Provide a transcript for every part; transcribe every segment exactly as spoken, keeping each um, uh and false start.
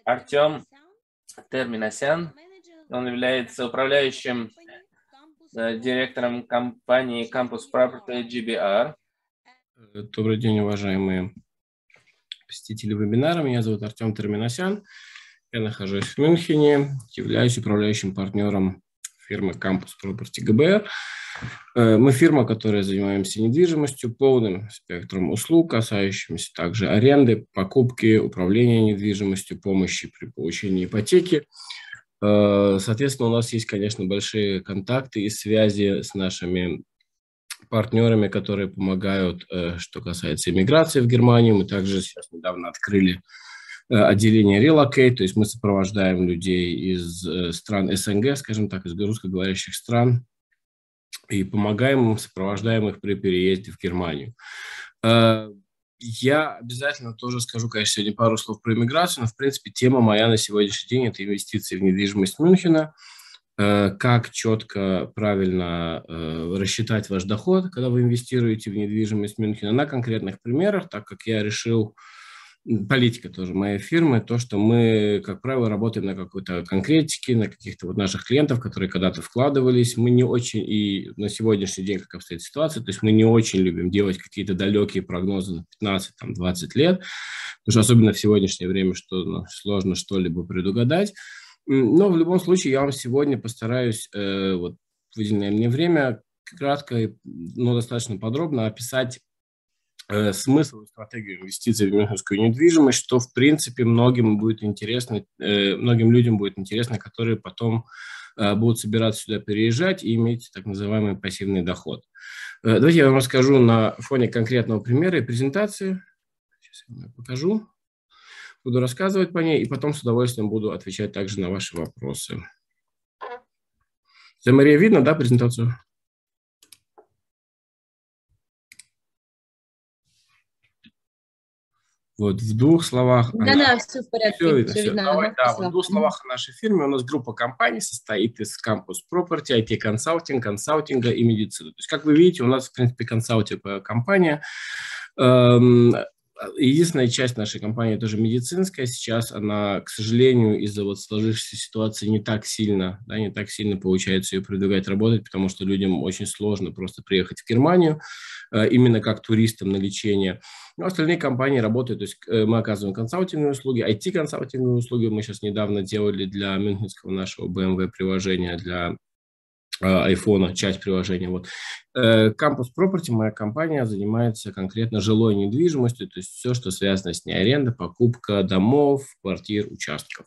Артем Терминасян. Он является управляющим э, директором компании Campus Property джи би ар. Добрый день, уважаемые посетители вебинара. Меня зовут Артем Терминасян. Я нахожусь в Мюнхене, являюсь управляющим партнером фирмы Campus Property джи би ар. Мы фирма, которая занимаемся недвижимостью, полным спектром услуг, касающимися также аренды, покупки, управления недвижимостью, помощи при получении ипотеки. Соответственно, у нас есть, конечно, большие контакты и связи с нашими партнерами, которые помогают, что касается иммиграции в Германию. Мы также сейчас недавно открыли отделение Relocate, то есть мы сопровождаем людей из стран СНГ, скажем так, из русскоговорящих стран, и помогаем им, сопровождаем их при переезде в Германию. Я обязательно тоже скажу, конечно, сегодня пару слов про иммиграцию, но, в принципе, тема моя на сегодняшний день – это инвестиции в недвижимость Мюнхена, как четко, правильно рассчитать ваш доход, когда вы инвестируете в недвижимость Мюнхена, на конкретных примерах, так как я решил, политика тоже моей фирмы, то, что мы, как правило, работаем на какой-то конкретике, на каких-то вот наших клиентов, которые когда-то вкладывались. Мы не очень, и на сегодняшний день, как обстоит ситуация, то есть мы не очень любим делать какие-то далекие прогнозы на пятнадцать-двадцать лет, потому что особенно в сегодняшнее время что, ну, сложно что-либо предугадать. Но в любом случае я вам сегодня постараюсь э, вот, выделенное мне время кратко, но достаточно подробно описать э, смысл и стратегию инвестиций в мюнхенскую недвижимость, что в принципе многим будет интересно, э, многим людям будет интересно, которые потом э, будут собираться сюда переезжать и иметь так называемый пассивный доход. Э, давайте я вам расскажу на фоне конкретного примера и презентации. Сейчас я вам покажу. Буду рассказывать по ней, и потом с удовольствием буду отвечать также на ваши вопросы. За Мария видно, да, презентацию? Вот, в двух словах... Да, она... да, все в порядке. Все видно, все все. видно. Давай, ага, да, вот в двух словах о нашей фирме. У нас группа компаний состоит из Campus Property, ай ти-консалтинг, консалтинга и медицины. То есть, как вы видите, у нас, в принципе, консалтинговая компания. Единственная часть нашей компании тоже медицинская. Сейчас она, к сожалению, из-за вот сложившейся ситуации не так сильно, да, не так сильно получается ее продвигать, работать, потому что людям очень сложно просто приехать в Германию, именно как туристам на лечение. Но остальные компании работают, то есть мы оказываем консалтинговые услуги, ай ти-консалтинговые услуги. Мы сейчас недавно делали для мюнхенского нашего бэ эм вэ приложения, для айфона, часть приложения. Вот. Campus Property, моя компания, занимается конкретно жилой недвижимостью, то есть все, что связано с ней: аренда, покупка домов, квартир, участков.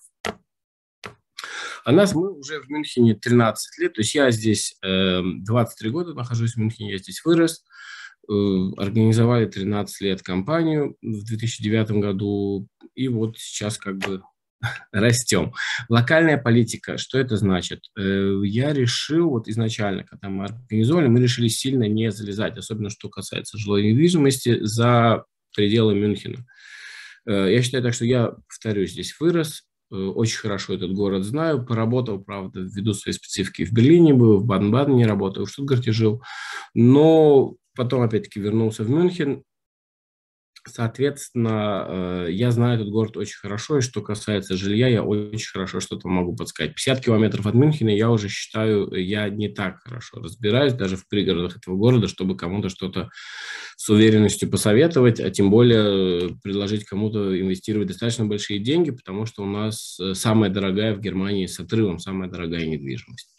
А нас мы уже в Мюнхене тринадцать лет, то есть я здесь двадцать три года нахожусь в Мюнхене, я здесь вырос. Организовали тринадцать лет компанию в две тысячи девятом году, и вот сейчас как бы растем. Локальная политика, что это значит? Я решил, вот изначально, когда мы организовали, мы решили сильно не залезать, особенно что касается жилой недвижимости, за пределы Мюнхена. Я считаю так, что я, повторюсь, здесь вырос, очень хорошо этот город знаю, поработал, правда, ввиду своей специфики в Берлине был, в Баден-Бадене работал, в Штутгарте жил, но потом опять-таки вернулся в Мюнхен. Соответственно, я знаю этот город очень хорошо, и что касается жилья, я очень хорошо что-то могу подсказать. пятьдесят километров от Мюнхена я уже считаю, я не так хорошо разбираюсь, даже в пригородах этого города, чтобы кому-то что-то с уверенностью посоветовать, а тем более предложить кому-то инвестировать достаточно большие деньги, потому что у нас самая дорогая в Германии с отрывом, самая дорогая недвижимость.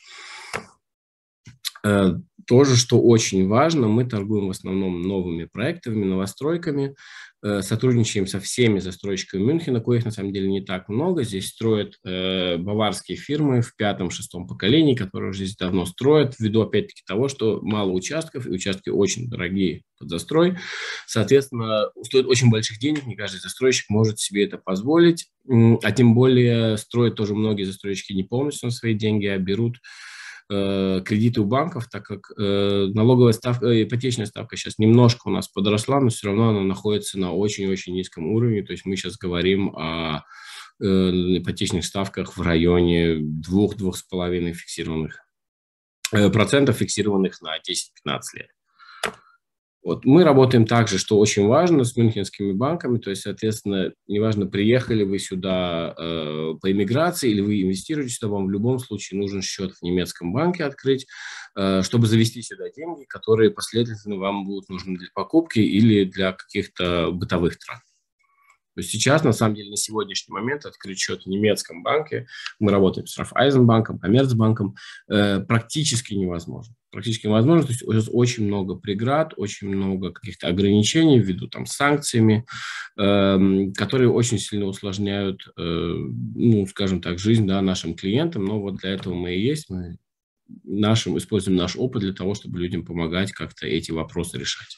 Тоже, что очень важно, мы торгуем в основном новыми проектами, новостройками, сотрудничаем со всеми застройщиками Мюнхена, коих на самом деле не так много. Здесь строят э, баварские фирмы в пятом-шестом поколении, которые уже здесь давно строят, ввиду опять-таки того, что мало участков, и участки очень дорогие под застрой. Соответственно, стоит очень больших денег, не каждый застройщик может себе это позволить, а тем более строят тоже многие застройщики не полностью на свои деньги, а берут кредиты у банков, так как э, налоговая ставка, ипотечная ставка сейчас немножко у нас подросла, но все равно она находится на очень-очень низком уровне. То есть мы сейчас говорим о э, ипотечных ставках в районе двух-двух с половиной фиксированных э, процентов, фиксированных на десять-пятнадцать лет. Вот. Мы работаем также, что очень важно, с мюнхенскими банками, то есть, соответственно, неважно, приехали вы сюда э, по иммиграции или вы инвестируете, что вам в любом случае нужен счет в немецком банке открыть, э, чтобы завести сюда деньги, которые последовательно вам будут нужны для покупки или для каких-то бытовых трат. То есть сейчас, на самом деле, на сегодняшний момент открыть счет в немецком банке, мы работаем с Райфайзенбанком, Коммерцбанком, э, практически невозможно. Практически невозможно. То есть у нас очень много преград, очень много каких-то ограничений ввиду там санкциями, э, которые очень сильно усложняют, э, ну, скажем так, жизнь, да, нашим клиентам. Но вот для этого мы и есть. Мы нашим, используем наш опыт для того, чтобы людям помогать как-то эти вопросы решать.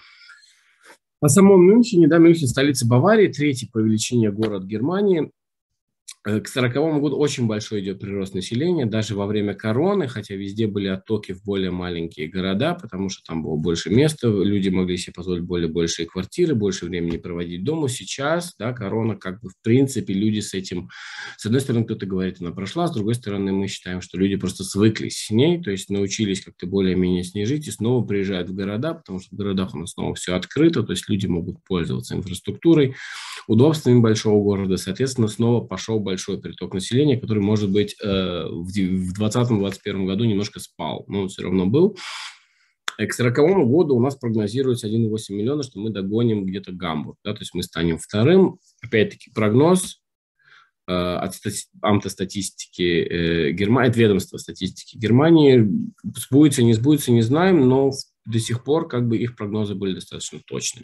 О самом Мюнхене, да, Мюнхен – столица Баварии, третий по величине город Германии. К сороковому году очень большой идет прирост населения, даже во время короны, хотя везде были оттоки в более маленькие города, потому что там было больше места, люди могли себе позволить более большие квартиры, больше времени проводить дома. Сейчас, да, корона, как бы в принципе, люди с этим, с одной стороны, кто-то говорит, она прошла, с другой стороны, мы считаем, что люди просто свыклись с ней, то есть научились как-то более-менее с ней жить и снова приезжают в города, потому что в городах у нас снова все открыто, то есть люди могут пользоваться инфраструктурой, удобствами большого города, соответственно, снова пошел большой приток населения, который, может быть, в двадцатом-двадцать первом году немножко спал, но он все равно был. К сороковому году у нас прогнозируется один и восемь миллиона, что мы догоним где-то Гамбург, да, то есть мы станем вторым. Опять-таки прогноз э, от амта статистики э, Германии, от ведомства статистики Германии. Сбудется, не сбудется, не знаем, но до сих пор как бы их прогнозы были достаточно точными.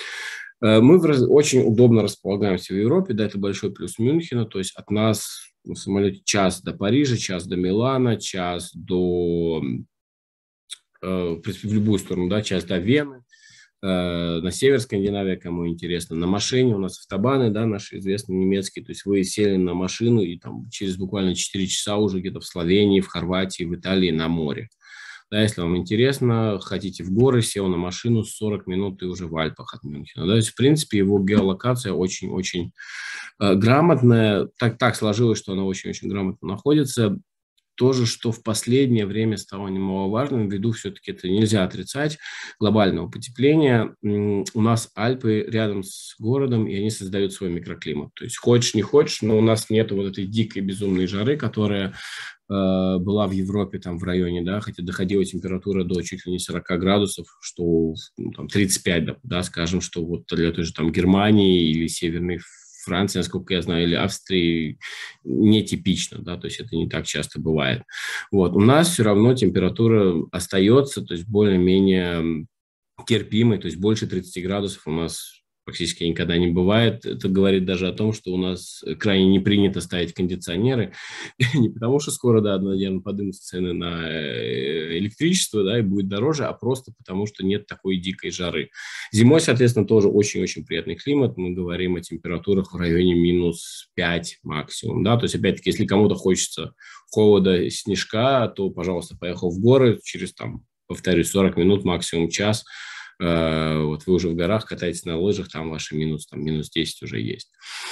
Мы очень удобно располагаемся в Европе, да, это большой плюс Мюнхена, то есть от нас на самолете час до Парижа, час до Милана, час до, в принципе, в любую сторону, да, час до Вены, на север Скандинавии, кому интересно, на машине, у нас автобаны, да, наши известные немецкие, то есть вы сели на машину и там через буквально четыре часа уже где-то в Словении, в Хорватии, в Италии на море. Да, если вам интересно, хотите в горы, сел на машину, сорок минут и уже в Альпах от Мюнхена. Да, то есть, в принципе, его геолокация очень-очень э, грамотная. Так, так сложилось, что она очень-очень грамотно находится. То же, что в последнее время стало немаловажным, ввиду все-таки это нельзя отрицать, глобального потепления. У нас Альпы рядом с городом, и они создают свой микроклимат. То есть хочешь, не хочешь, но у нас нет вот этой дикой безумной жары, которая была в Европе, там, в районе, да, хотя доходила температура до чуть ли не сорок градусов, что, ну, там, тридцать пять, да, да, скажем, что вот для той же там Германии или Северной Франции, насколько я знаю, или Австрии нетипично, да, то есть это не так часто бывает. Вот, у нас все равно температура остается, то есть более-менее терпимой, то есть больше тридцати градусов у нас практически никогда не бывает. Это говорит даже о том, что у нас крайне не принято ставить кондиционеры. Не потому, что скоро, да, наверное, поднимутся цены на электричество, да, и будет дороже, а просто потому, что нет такой дикой жары. Зимой, соответственно, тоже очень-очень приятный климат. Мы говорим о температурах в районе минус пять максимум, да. То есть, опять-таки, если кому-то хочется холода, снежка, то, пожалуйста, поехал в горы через, там, повторюсь, сорок минут, максимум час. Вот вы уже в горах катаетесь на лыжах, там ваши минус, там, минус десять уже есть.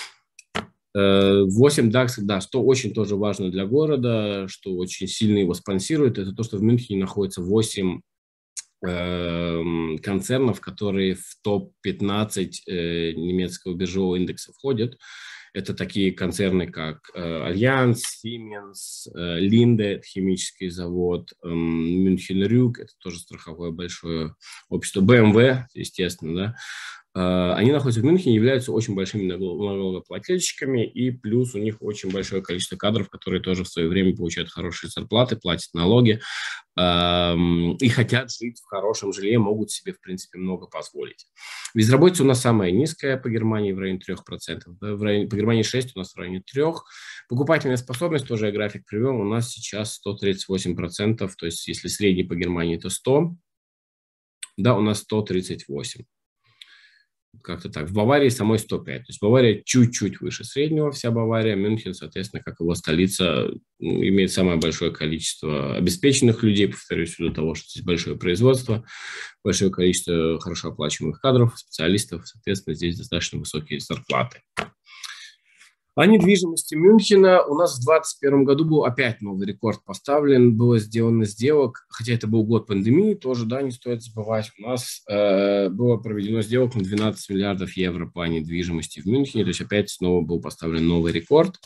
восемь дакс, да, что очень тоже важно для города, что очень сильно его спонсирует, это то, что в Мюнхене находится восемь э, концернов, которые в топ пятнадцать э, немецкого биржевого индекса входят. Это такие концерны, как Альянс, Siemens, Linde, химический завод, Мюнхен Рюк, это тоже страховое большое общество, бэ эм вэ, естественно, да. Они находятся в Мюнхене, являются очень большими налогоплательщиками, и плюс у них очень большое количество кадров, которые тоже в свое время получают хорошие зарплаты, платят налоги и хотят жить в хорошем жилье, могут себе, в принципе, много позволить. Безработица у нас самая низкая по Германии, в районе трех процентов. Да, в районе, по Германии шесть процентов, у нас в районе трех процентов. Покупательная способность, тоже я график привел, у нас сейчас сто тридцать восемь процентов, то есть если средний по Германии, то сто, да, у нас сто тридцать восемь. Как-то так. В Баварии самой сто пять. То есть Бавария чуть-чуть выше среднего, вся Бавария. Мюнхен, соответственно, как его столица, имеет самое большое количество обеспеченных людей, повторюсь, из-за того, что здесь большое производство, большое количество хорошо оплачиваемых кадров, специалистов, соответственно, здесь достаточно высокие зарплаты. О недвижимости Мюнхена у нас в двадцать первом году был опять новый рекорд поставлен, было сделано сделок, хотя это был год пандемии, тоже, да, не стоит забывать, у нас э, было проведено сделок на двенадцать миллиардов евро по недвижимости в Мюнхене, то есть опять снова был поставлен новый рекорд.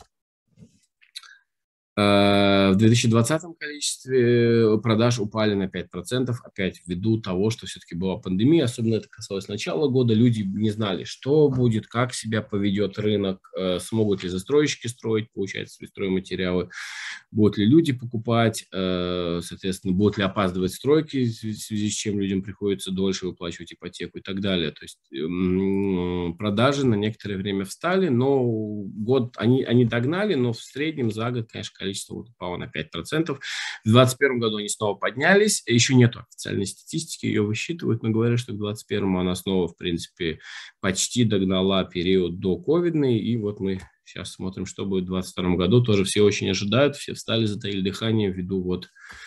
В две тысячи двадцатом количестве продаж упали на пять процентов, опять ввиду того, что все-таки была пандемия, особенно это касалось начала года, люди не знали, что будет, как себя поведет рынок, смогут ли застройщики строить, получать свои стройматериалы, будут ли люди покупать, соответственно, будут ли опаздывать стройки, в связи с чем людям приходится дольше выплачивать ипотеку и так далее. То есть продажи на некоторое время встали, но год они, они догнали, но в среднем за год, конечно, количество упало на пять процентов. В двадцать первом году они снова поднялись. Еще нет официальной статистики, ее высчитывают, но говорят, что к двадцать первому она снова, в принципе, почти догнала период до ковидный. И вот мы сейчас смотрим, что будет в двадцать втором году. Тоже все очень ожидают, все встали, затаили дыхание ввиду вот,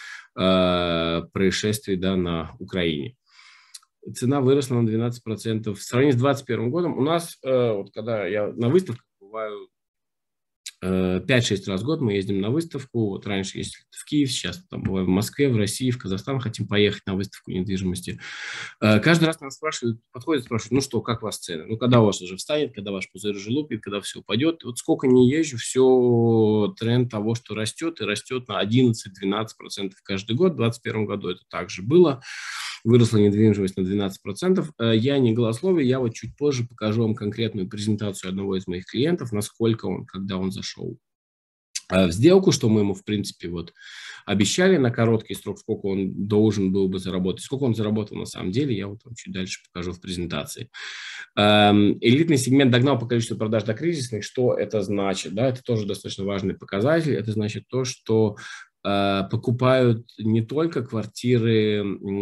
э, происшествий, да, на Украине. Цена выросла на двенадцать процентов. В сравнении с двадцать первым годом у нас, э, вот когда я на выставках бываю, пять-шесть раз в год мы ездим на выставку. Вот раньше ездили в Киев, сейчас там бываем в Москве, в России, в Казахстан, хотим поехать на выставку недвижимости. Каждый раз нас спрашивают, подходят, спрашивают, ну что, как у вас цены? Ну, когда у вас уже встанет, когда ваш пузырь уже лупит, когда все упадет. Вот сколько не езжу, все тренд того, что растет, и растет на одиннадцать-двенадцать процентов каждый год. В двадцать первом году это также было. Выросла недвижимость на двенадцать процентов. Я не голословие, я вот чуть позже покажу вам конкретную презентацию одного из моих клиентов, насколько он, когда он зашел в сделку, что мы ему, в принципе, вот обещали на короткий срок, сколько он должен был бы заработать, сколько он заработал на самом деле, я вот вам чуть дальше покажу в презентации. Элитный сегмент догнал по количеству продаж до кризисных. Что это значит? Да, это тоже достаточно важный показатель. Это значит то, что покупают не только квартиры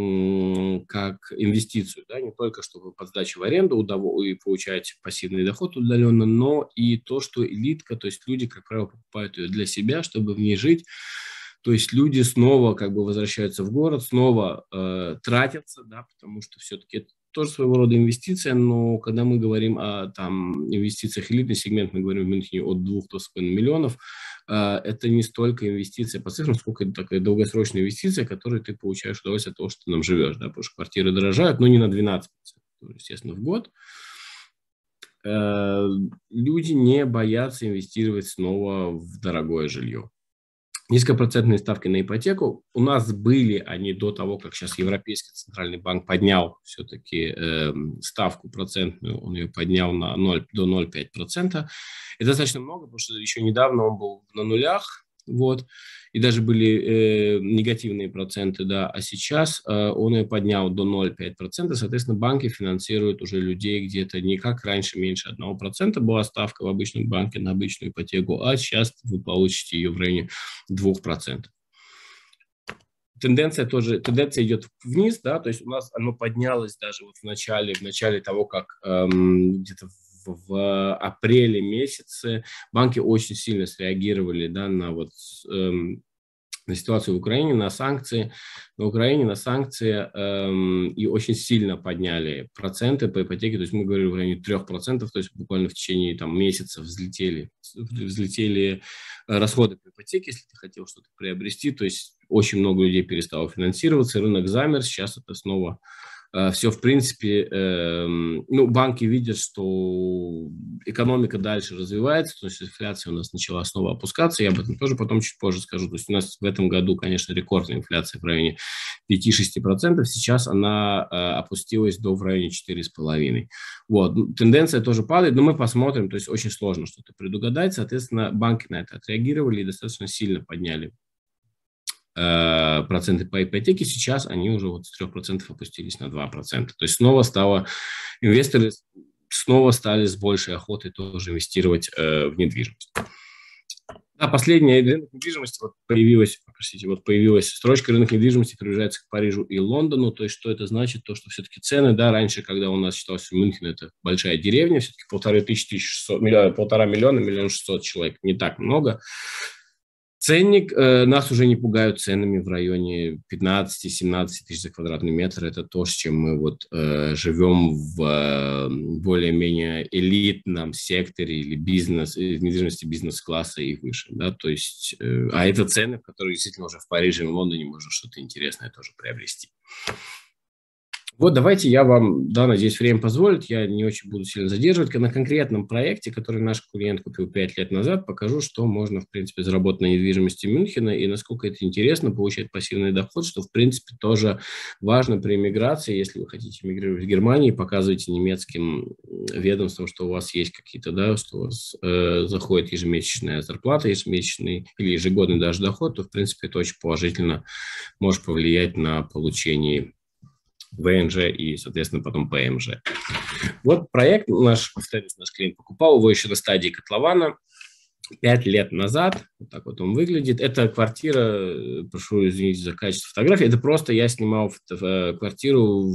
как инвестицию, да, не только чтобы под сдачу в аренду и получать пассивный доход удаленно, но и то, что элитка, то есть люди, как правило, покупают ее для себя, чтобы в ней жить. То есть люди снова как бы возвращаются в город, снова э, тратятся, да, потому что все-таки это тоже своего рода инвестиция, но когда мы говорим о там, инвестициях элитный сегмент, мы говорим в Мюнхене от двух до с половиной миллионов, э, это не столько инвестиция по цифрам, сколько это такая долгосрочная инвестиция, которой ты получаешь удовольствие от того, что ты там живешь, да, потому что квартиры дорожают, но не на двенадцать процентов, естественно, в год. Э, люди не боятся инвестировать снова в дорогое жилье. Низкопроцентные ставки на ипотеку. У нас были они до того, как сейчас Европейский центральный банк поднял все-таки э, ставку процентную, он ее поднял на ноль, до ноль целых пять десятых процента. Это достаточно много, потому что еще недавно он был на нулях, вот, и даже были э, негативные проценты, да, а сейчас э, он ее поднял до ноль целых пять десятых процента, соответственно, банки финансируют уже людей где-то не как раньше, меньше одного процента была ставка в обычном банке на обычную ипотеку, а сейчас вы получите ее в районе двух процентов. Тенденция тоже, тенденция идет вниз, да, то есть у нас оно поднялось даже вот в начале, в начале того, как эм, где-то в, в апреле месяце банки очень сильно среагировали, да, на вот эм, на ситуацию в Украине, на санкции, на Украине, на санкции эм, и очень сильно подняли проценты по ипотеке, то есть мы говорим в районе трех процентов, то есть буквально в течение там месяца взлетели, взлетели расходы по ипотеке, если ты хотел что-то приобрести, то есть очень много людей перестало финансироваться, рынок замер, сейчас это снова э, все, в принципе, э, ну, банки видят, что экономика дальше развивается, то есть инфляция у нас начала снова опускаться, я об этом тоже потом чуть позже скажу, то есть у нас в этом году, конечно, рекордная инфляция в районе пять-шесть процентов, сейчас она э, опустилась до в районе четыре целых пять десятых. Вот, тенденция тоже падает, но мы посмотрим, то есть очень сложно что-то предугадать, соответственно, банки на это отреагировали и достаточно сильно подняли проценты по ипотеке, сейчас они уже вот с трех процентов опустились на два процента. То есть снова стало, инвесторы снова стали с большей охотой тоже инвестировать э, в недвижимость. А последняя рынок недвижимости вот появилась, простите, вот появилась строчка рынок недвижимости приближается к Парижу и Лондону. То есть что это значит? То, что все-таки цены, да, раньше, когда у нас считалось Мюнхен, это большая деревня, все-таки полторы тысячи, тысяча шестьсот, миллиона, полтора миллиона, миллион шестьсот человек, не так много. Ценник, э, нас уже не пугают ценами в районе пятнадцати-семнадцати тысяч за квадратный метр. Это то, с чем мы вот э, живем в э, более-менее элитном секторе или бизнес, э, недвижимости бизнес-класса и выше. Да? То есть, э, а это цены, в которые действительно уже в Париже и в Лондоне можно что-то интересное тоже приобрести. Вот давайте я вам, да, надеюсь, время позволит, я не очень буду сильно задерживать. На конкретном проекте, который наш клиент купил пять лет назад, покажу, что можно, в принципе, заработать на недвижимости Мюнхена и насколько это интересно, получать пассивный доход, что, в принципе, тоже важно при миграции. Если вы хотите мигрировать в Германии, показывайте немецким ведомствам, что у вас есть какие-то, да, что у вас э, заходит ежемесячная зарплата, ежемесячный или ежегодный даже доход, то, в принципе, это очень положительно может повлиять на получение вэ эн жэ и, соответственно, потом пэ эм жэ. Вот проект наш, повторюсь, наш клиент покупал его еще на стадии котлована пять лет назад. Вот так вот он выглядит. Это квартира, прошу извинить за качество фотографии, это просто я снимал квартиру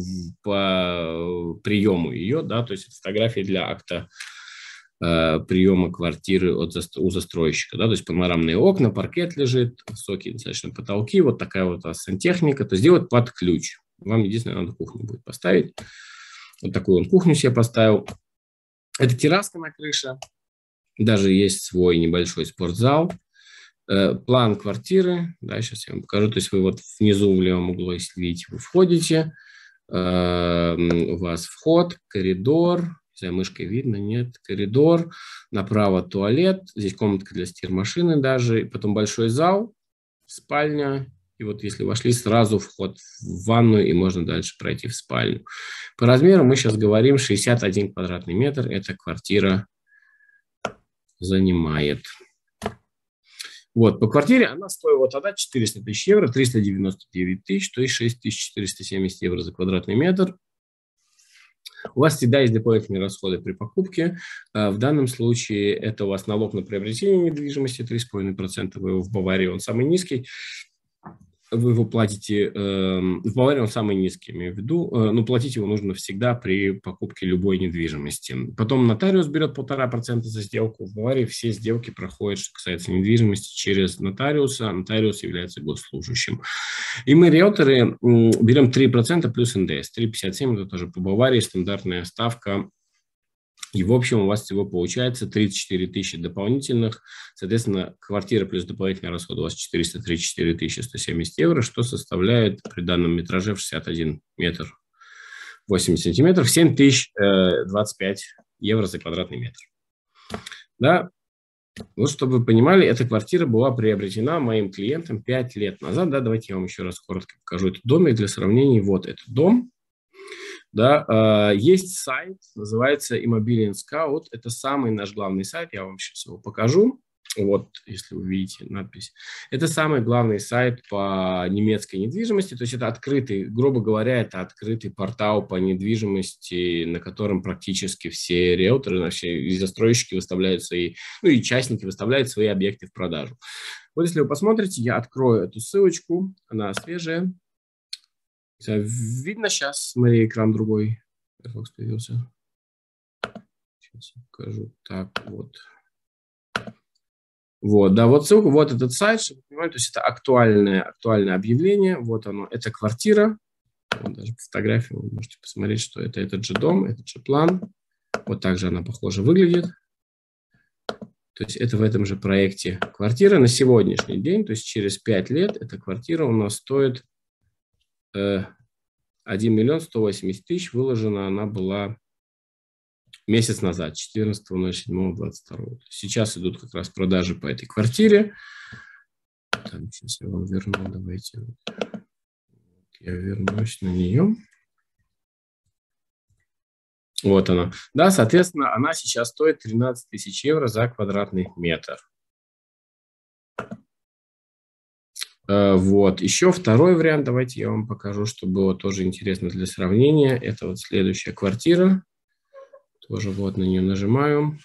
по приему ее, да, то есть это фотографии для акта э, приема квартиры от, у застройщика, да, то есть панорамные окна, паркет лежит, высокие достаточно потолки, вот такая вот сантехника, то сделать под ключ. Вам единственное, надо кухню будет поставить. Вот такую он кухню себе поставил. Это терраска на крыше. Даже есть свой небольшой спортзал. Э, план квартиры. Да, сейчас я вам покажу. То есть вы вот внизу в левом углу, если видите, вы входите. Э, у вас вход, коридор. Не знаю, мышкой видно, нет. Коридор. Направо туалет. Здесь комнатка для стирмашины даже. И потом большой зал, спальня. И вот если вошли, сразу вход в ванную, и можно дальше пройти в спальню. По размеру мы сейчас говорим шестьдесят один квадратный метр. Эта квартира занимает. Вот, по квартире она стоила тогда четыреста тысяч евро, триста девяносто девять тысяч, то есть шесть тысяч четыреста семьдесят евро за квадратный метр. У вас всегда есть дополнительные расходы при покупке. В данном случае это у вас налог на приобретение недвижимости три целых пять десятых процента. Вы в Баварии, он самый низкий. Вы его платите, э, в Баварии он самый низкий, имею в виду, э, но платить его нужно всегда при покупке любой недвижимости. Потом нотариус берет полтора процента за сделку. В Баварии все сделки проходят, что касается недвижимости, через нотариуса. Нотариус является госслужащим. И мы, риэлторы, э, берем три процента плюс эн дэ эс. три целых пятьдесят семь сотых, это тоже по Баварии стандартная ставка. И в общем у вас всего получается тридцать четыре тысячи дополнительных. Соответственно, квартира плюс дополнительный расход у вас четыреста тридцать четыре тысячи сто семьдесят евро, что составляет при данном метраже в шестьдесят один метр восемьдесят сантиметров семь тысяч двадцать пять евро за квадратный метр. Да? Вот чтобы вы понимали, эта квартира была приобретена моим клиентом пять лет назад. Да? Давайте я вам еще раз коротко покажу этот домик для сравнения. Вот этот дом. Да, есть сайт, называется Immobilien Scout. Это самый наш главный сайт, я вам сейчас его покажу. Вот, если вы видите надпись. Это самый главный сайт по немецкой недвижимости. То есть это открытый, грубо говоря, это открытый портал по недвижимости, на котором практически все риэлторы, все и застройщики выставляют свои, ну и частники выставляют свои объекты в продажу. Вот если вы посмотрите, я открою эту ссылочку, она свежая. Видно сейчас, смотри, экран другой. Firefox появился. Сейчас я покажу. Так, вот. Вот, да, вот ссылка, вот этот сайт, чтобы вы понимали, то есть это актуальное, актуальное объявление. Вот оно, это квартира. Вот даже по фотографии вы можете посмотреть, что это этот же дом, этот же план. Вот так же она похоже выглядит. То есть это в этом же проекте квартира на сегодняшний день, то есть через пять лет эта квартира у нас стоит э, один миллион сто восемьдесят тысяч, выложена она была месяц назад, четырнадцатого седьмого двадцать второго. Сейчас идут как раз продажи по этой квартире. Так, сейчас я вам верну, давайте. Я вернусь на нее. Вот она. Да, соответственно, она сейчас стоит тринадцать тысяч евро за квадратный метр. Вот. Еще второй вариант, давайте я вам покажу, что было тоже интересно для сравнения. Это вот следующая квартира. Тоже вот на нее нажимаю.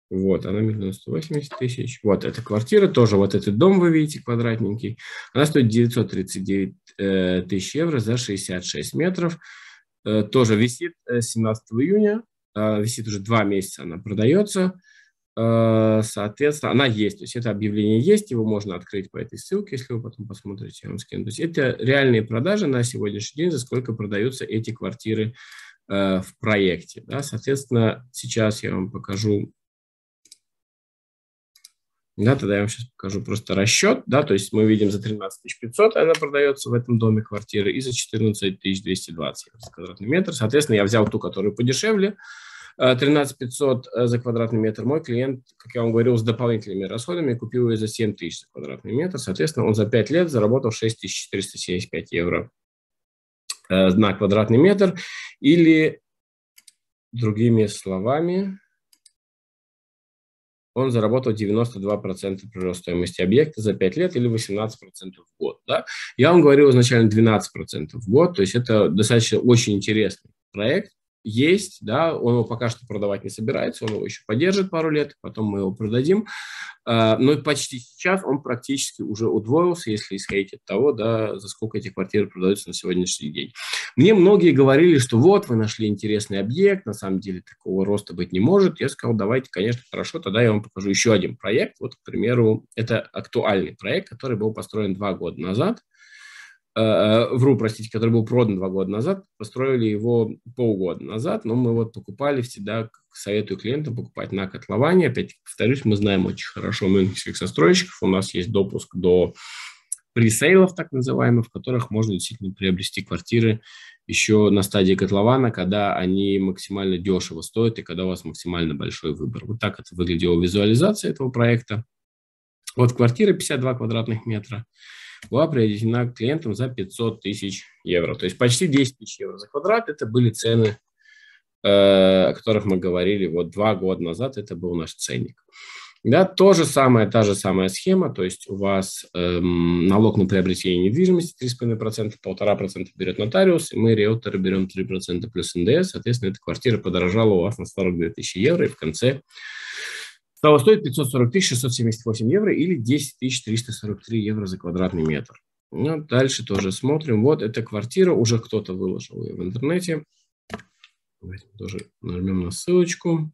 Вот, она миллион сто восемьдесят тысяч. Вот эта квартира, тоже вот этот дом вы видите, квадратненький. Она стоит девятьсот тридцать девять э, тысяч евро за шестьдесят шесть метров. Э, тоже висит э, семнадцатого июня. Э, висит уже два месяца, она продается. Э, соответственно, она есть. То есть это объявление есть, его можно открыть по этой ссылке, если вы потом посмотрите, я вам скину. То есть это реальные продажи на сегодняшний день, за сколько продаются эти квартиры э, в проекте. Да? Соответственно, сейчас я вам покажу. Да, тогда я вам сейчас покажу просто расчет, да, то есть мы видим за тринадцать тысяч пятьсот она продается в этом доме квартиры и за четырнадцать тысяч двести двадцать за квадратный метр. Соответственно, я взял ту, которую подешевле, тринадцать тысяч пятьсот за квадратный метр. Мой клиент, как я вам говорил, с дополнительными расходами купил ее за семь тысяч за квадратный метр. Соответственно, он за пять лет заработал шесть тысяч четыреста семьдесят пять евро на квадратный метр. Или, другими словами, он заработал девяносто два процента прироста стоимости объекта за пять лет или восемнадцать процентов в год. Да? Я вам говорил изначально двенадцать процентов в год, то есть это достаточно очень интересный проект. Есть, да, он его пока что продавать не собирается, он его еще поддержит пару лет, потом мы его продадим. Но почти сейчас он практически уже удвоился, если исходить от того, да, за сколько эти квартиры продаются на сегодняшний день. Мне многие говорили, что вот, вы нашли интересный объект, на самом деле такого роста быть не может. Я сказал, давайте, конечно, хорошо, тогда я вам покажу еще один проект. Вот, к примеру, это актуальный проект, который был построен два года назад. Вру, простите, который был продан два года назад, построили его полгода назад, но мы вот покупали всегда, советую клиентам покупать на котловане. Опять повторюсь, мы знаем очень хорошо мюнхенских застройщиков, у нас есть допуск до пресейлов, так называемых, в которых можно действительно приобрести квартиры еще на стадии котлована, когда они максимально дешево стоят и когда у вас максимально большой выбор. Вот так это выглядела визуализация этого проекта. Вот квартира пятьдесят два квадратных метра была приобретена клиентам за пятьсот тысяч евро. То есть почти десять тысяч евро за квадрат. Это были цены, э, о которых мы говорили вот два года назад. Это был наш ценник. Да, то же самое, та же самая схема. То есть у вас эм, налог на приобретение недвижимости три целых пять десятых процента, полтора процента берет нотариус, и мы, риэлторы, берем три процента плюс эн дэ эс. Соответственно, эта квартира подорожала у вас на сорок две тысячи евро, и в конце стало стоить пятьсот сорок тысяч шестьсот семьдесят восемь евро или десять тысяч триста сорок три евро за квадратный метр. Ну, дальше тоже смотрим. Вот эта квартира, уже кто-то выложил ее в интернете. Давайте тоже нажмем на ссылочку.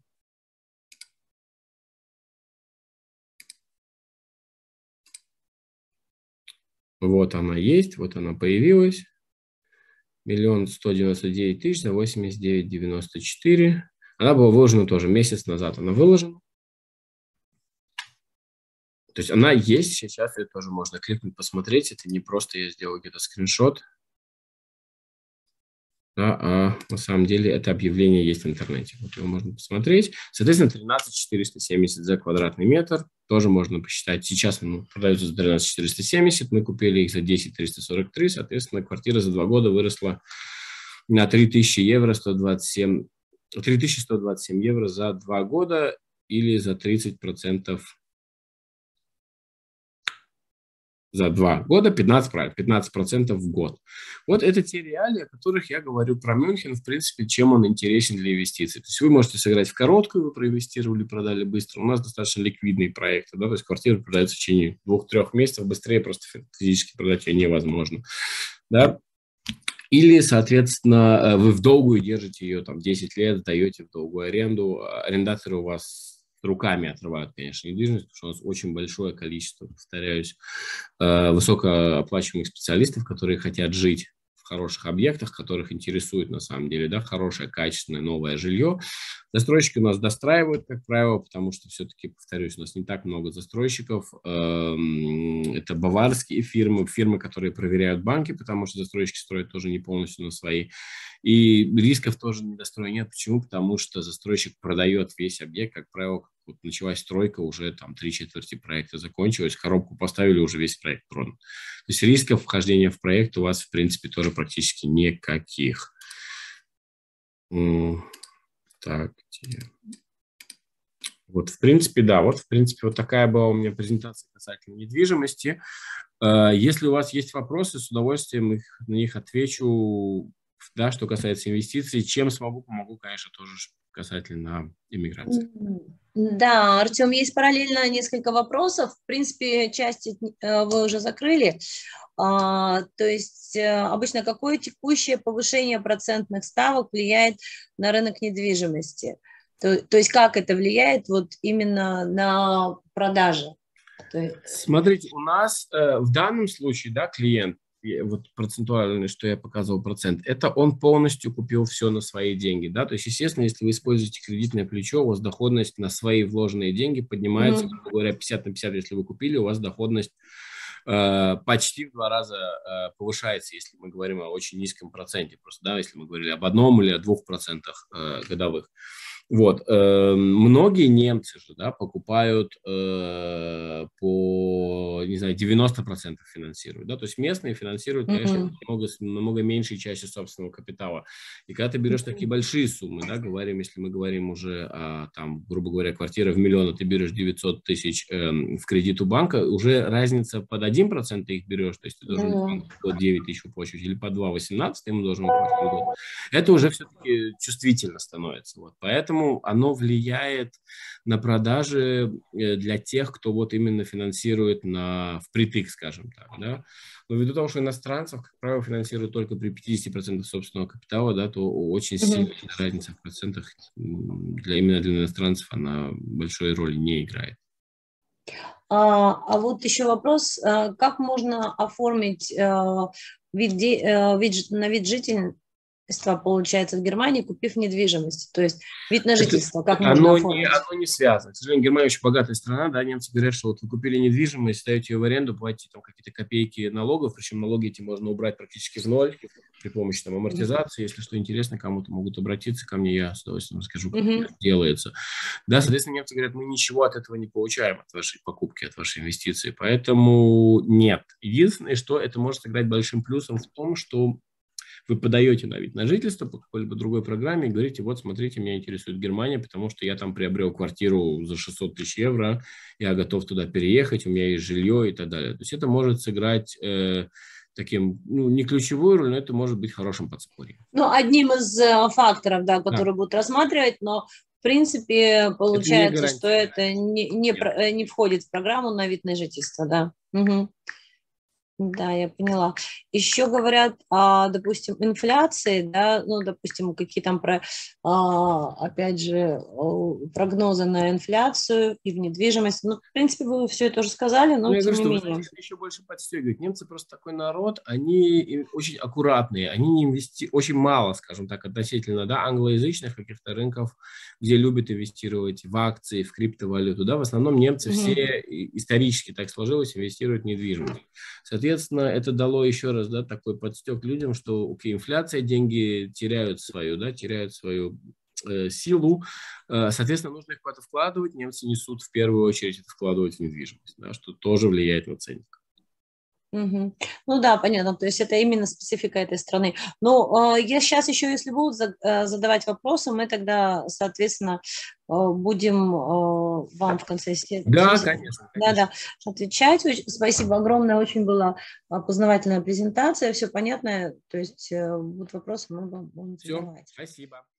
Вот она есть, вот она появилась. Миллион сто девяносто девять тысяч за восемьдесят девять девяносто четыре. Она была выложена тоже месяц назад. Она выложена. То есть она есть сейчас, ее тоже можно кликнуть, посмотреть. Это не просто я сделал где-то скриншот, да, а на самом деле это объявление есть в интернете. Вот его можно посмотреть. Соответственно, тринадцать тысяч четыреста семьдесят за квадратный метр. Тоже можно посчитать. Сейчас он продается за тринадцать тысяч четыреста семьдесят. Мы купили их за десять тысяч триста сорок три. Соответственно, квартира за два года выросла на три тысячи евро, сто двадцать семь, три тысячи сто двадцать семь евро за два года или за тридцать процентов. За два года, пятнадцать, правильно, пятнадцать процентов в год. Вот это те реалии, о которых я говорю про Мюнхен, в принципе, чем он интересен для инвестиций. То есть вы можете сыграть в короткую, вы проинвестировали, продали быстро. У нас достаточно ликвидные проекты, да, то есть квартира продается в течение двух-трех месяцев, быстрее просто физически продать ее невозможно. Да. Или, соответственно, вы в долгую держите ее там десять лет, сдаете в долгую аренду, арендаторы у вас руками отрывают, конечно, недвижимость, потому что у нас очень большое количество, повторяюсь, высокооплачиваемых специалистов, которые хотят жить в хороших объектах, которых интересует на самом деле, да, хорошее, качественное, новое жилье. Застройщики у нас достраивают, как правило, потому что все-таки, повторюсь, у нас не так много застройщиков. Это баварские фирмы, фирмы, которые проверяют банки, потому что застройщики строят тоже не полностью на свои. И рисков тоже недостроя нет. Почему? Потому что застройщик продает весь объект, как правило, вот началась стройка, уже там три четверти проекта закончилась, коробку поставили, уже весь проект продан. То есть рисков вхождения в проект у вас, в принципе, тоже практически никаких. Так, где? Вот, в принципе, да, вот, в принципе, вот такая была у меня презентация касательно недвижимости. Если у вас есть вопросы, с удовольствием их, на них отвечу. да, что касается инвестиций. Чем смогу, помогу, конечно, тоже касательно иммиграции. Да, Артем, есть параллельно несколько вопросов. В принципе, часть вы уже закрыли. А, то есть обычно какое текущее повышение процентных ставок влияет на рынок недвижимости? То, то есть как это влияет вот именно на продажи? То есть... Смотрите, у нас э, в данном случае, да, клиент, вот процентуальный, что я показывал процент, это он полностью купил все на свои деньги, да, то есть, естественно, если вы используете кредитное плечо, у вас доходность на свои вложенные деньги поднимается, mm-hmm. грубо говоря, пятьдесят на пятьдесят, если вы купили, у вас доходность э, почти в два раза э, повышается, если мы говорим о очень низком проценте, просто, да, если мы говорили об одном или о двух процентах э, годовых. Вот, э, многие немцы же, да, покупают э, по, не знаю, девяносто процентов финансируют, да, то есть местные финансируют, конечно, mm-hmm. намного, намного меньшей частью собственного капитала. И когда ты берешь mm-hmm. такие большие суммы, да, говорим, если мы говорим уже о, там, грубо говоря, квартира в миллион, ты берешь девятьсот тысяч э, в кредит у банка, уже разница под один процент ты их берешь, то есть ты должен mm-hmm. по девять тысяч уплачивать или по два восемнадцать ты ему должен уплачивать. Это уже все-таки чувствительно становится, вот, поэтому оно влияет на продажи для тех, кто вот именно финансирует на впритык, скажем так, да. Но ввиду того, что иностранцев, как правило, финансируют только при пятидесяти процентах собственного капитала, да, то очень сильная mm-hmm. разница в процентах для, именно для иностранцев она большой роли не играет. А, а вот еще вопрос, как можно оформить вид, вид, на вид жительства, получается, в Германии, купив недвижимость, то есть вид на жительство, как это, можно оно оформить? Не, оно не связано. К сожалению, Германия очень богатая страна, да, немцы говорят, что вот вы купили недвижимость, ставите ее в аренду, платите там какие-то копейки налогов, причем налоги эти можно убрать практически в ноль при помощи там амортизации. Если что интересно, кому-то могут обратиться ко мне, я с удовольствием расскажу, как mm-hmm. это делается. Да, соответственно, немцы говорят, мы ничего от этого не получаем, от вашей покупки, от вашей инвестиции, поэтому нет. Единственное, что это может сыграть большим плюсом в том, что вы подаете на вид на жительство по какой-либо другой программе и говорите, вот, смотрите, меня интересует Германия, потому что я там приобрел квартиру за шестьсот тысяч евро, я готов туда переехать, у меня есть жилье и так далее. То есть это может сыграть э, таким, ну, не ключевую роль, но это может быть хорошим подспорьем. Ну, одним из э, факторов, да, которые да. будут рассматривать, но в принципе получается, это что это не, не, про, не входит в программу на вид на жительство, да. Угу. Да, я поняла. Еще говорят, а, допустим, инфляции, да, ну, допустим, какие там, про, а, опять же, прогнозы на инфляцию и в недвижимость. Ну, в принципе, вы все это уже сказали, но ну, тем я не говорю, менее. Что еще больше подстегивают. Немцы просто такой народ, они очень аккуратные, они не инвести... очень мало, скажем так, относительно, да, англоязычных каких-то рынков, где любят инвестировать в акции, в криптовалюту, да, в основном немцы mm-hmm. все исторически так сложилось, инвестируют в недвижимость. Соответственно, это дало еще раз, да, такой подстёк людям, что, окей, инфляция, деньги теряют свою, да, теряют свою э, силу, э, соответственно, нужно их куда-то вкладывать, немцы несут в первую очередь это вкладывать в недвижимость, да, что тоже влияет на ценник. Угу. Ну да, понятно, то есть это именно специфика этой страны. Но э, я сейчас еще, если будут за, э, задавать вопросы, мы тогда, соответственно, э, будем э, вам в конце сессии да, конечно, да, да, отвечать. Спасибо огромное, очень была познавательная презентация, все понятно, то есть э, будут вопросы, мы вам будем задавать. Все, спасибо.